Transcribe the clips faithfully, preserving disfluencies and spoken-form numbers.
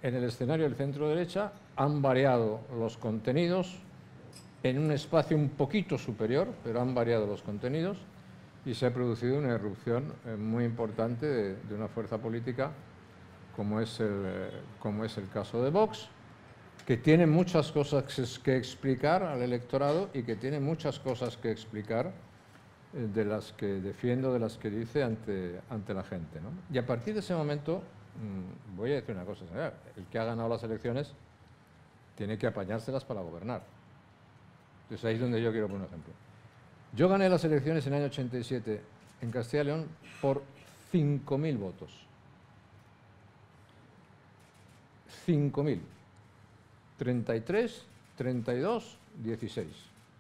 en el escenario del centro-derecha han variado los contenidos en un espacio un poquito superior, pero han variado los contenidos y se ha producido una irrupción eh, muy importante de, de una fuerza política como es, el, eh, como es el caso de Vox, que tiene muchas cosas que explicar al electorado y que tiene muchas cosas que explicar eh, de las que defiendo, de las que dice ante, ante la gente, ¿no? Y a partir de ese momento, mmm, voy a decir una cosa, señora, el que ha ganado las elecciones tiene que apañárselas para gobernar. Entonces ahí es donde yo quiero poner un ejemplo. Yo gané las elecciones en el año ochenta y siete en Castilla y León por cinco mil votos. cinco mil. treinta y tres, treinta y dos, dieciséis.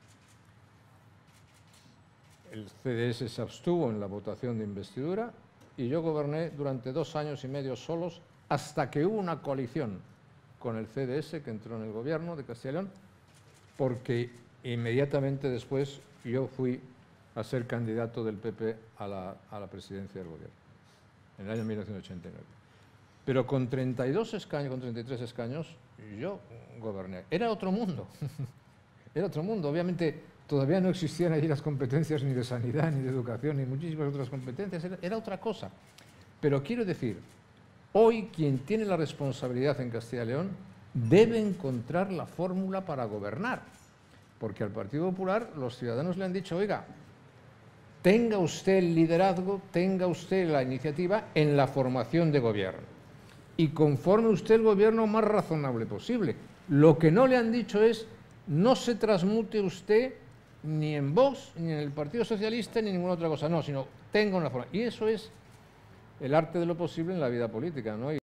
El C D S se abstuvo en la votación de investidura y yo goberné durante dos años y medio solos hasta que hubo una coalición con el C D S que entró en el gobierno de Castilla y León, porque inmediatamente después yo fui a ser candidato del P P a la, a la presidencia del gobierno, en el año mil novecientos ochenta y nueve. Pero con treinta y dos escaños, con treinta y tres escaños, yo goberné. Era otro mundo, era otro mundo. Obviamente todavía no existían allí las competencias ni de sanidad, ni de educación, ni muchísimas otras competencias, era, era otra cosa. Pero quiero decir, hoy quien tiene la responsabilidad en Castilla y León debe encontrar la fórmula para gobernar, porque al Partido Popular los ciudadanos le han dicho, oiga, tenga usted el liderazgo, tenga usted la iniciativa en la formación de gobierno y conforme usted el gobierno más razonable posible. Lo que no le han dicho es, no se transmute usted ni en Vox, ni en el Partido Socialista, ni en ninguna otra cosa, no, sino tenga una forma. Y eso es el arte de lo posible en la vida política, ¿no?